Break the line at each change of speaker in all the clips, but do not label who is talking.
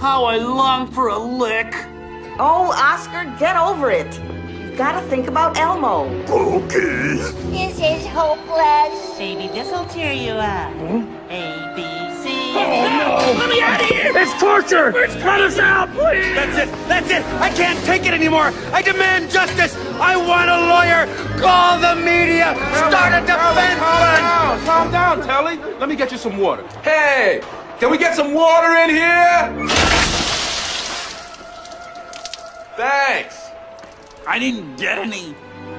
How I long for a lick.
Oh, Oscar, get over it. You've got to think about Elmo.
Okay.
This is hopeless.
Baby, this'll cheer you up. A, B, C.
Oh, no!
Let me out of here!
It's torture! Cut us out, please!
That's it! I can't take it anymore! I demand justice! I want a lawyer! Call the media! Start a defense fund!
Calm down, Telly. Let me get you some water. Hey! Can we get some water in here? Thanks.
I didn't get any.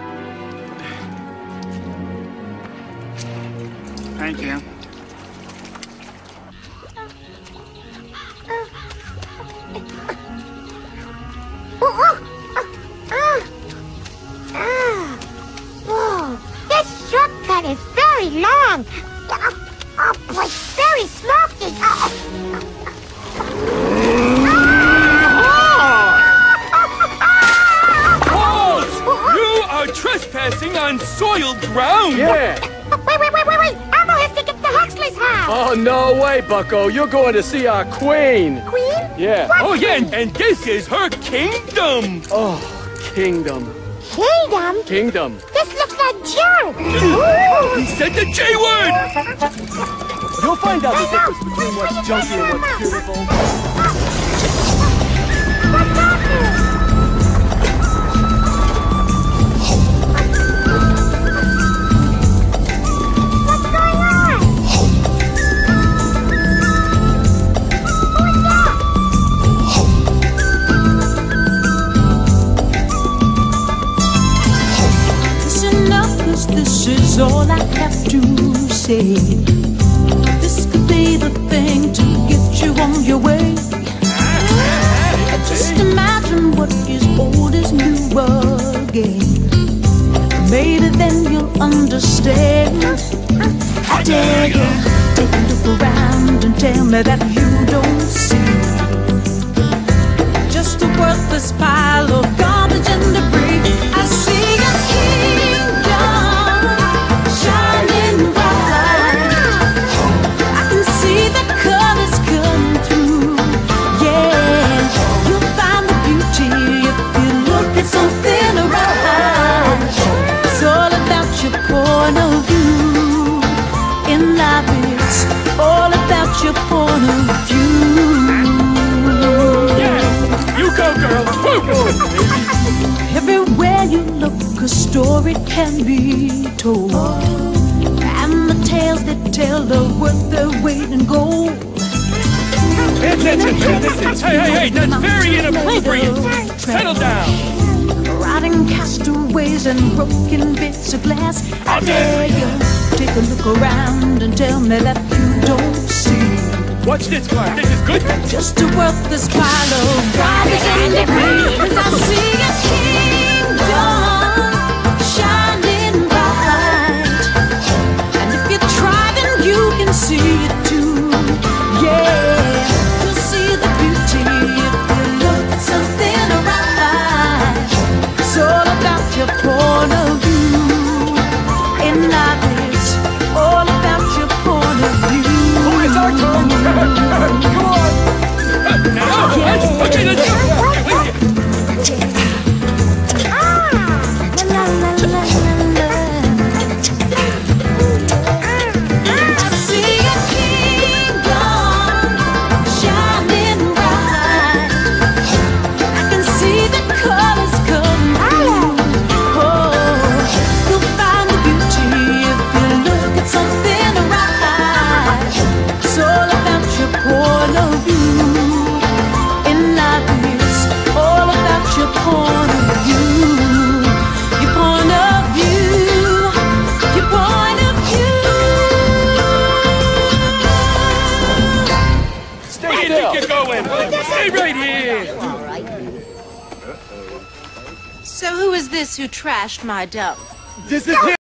Thank you.
Whoa, this shortcut is very long. Oh, boy, very smoky.
You are trespassing on soiled ground!
Yeah!
Wait. Elmo has to get to Huxley's house.
Oh, no way, Bucko. You're going to see our queen.
Queen?
Yeah.
Oh yeah, and this is her kingdom!
Oh, kingdom.
Kingdom?
Kingdom.
This looks like junk.
He said the J word!
You'll find out the difference between what's junky and what's beautiful.
What's happening?
This is all I have to say. This could be the thing to get you on your way. Just imagine what is old is new again. Maybe then you'll understand. I dare you, take a look around and tell me that you don't see just a worthless pile of garbage and debris. I see a kingdom shining bright. I can see the colors come through. Yeah, you'll find the beauty if you look at something right. It's all about your point of view in life. It's all about your point of view.
You go, girl! Woo!
Everywhere you look, a story can be told, and the tales they tell are worth their weight in gold.
Pay attention! Hey, that's very inappropriate! Settle down!
Riding castaways and broken bits of glass. I dare you, take a look around and tell me that you don't see.
Watch this, Clark. This is good.
Just a worthless pile of garbage and debris. 'Cause I see a kingdom shining bright, and if you try, then you can see it too. Yeah, you'll see the beauty if you look at something right. It's all about your point of view in life. It's all about your point of view.
Oh, it's our turn. Come on.
Now, okay, let's go. Stay right here!
So who is this who trashed my dump?
This is him.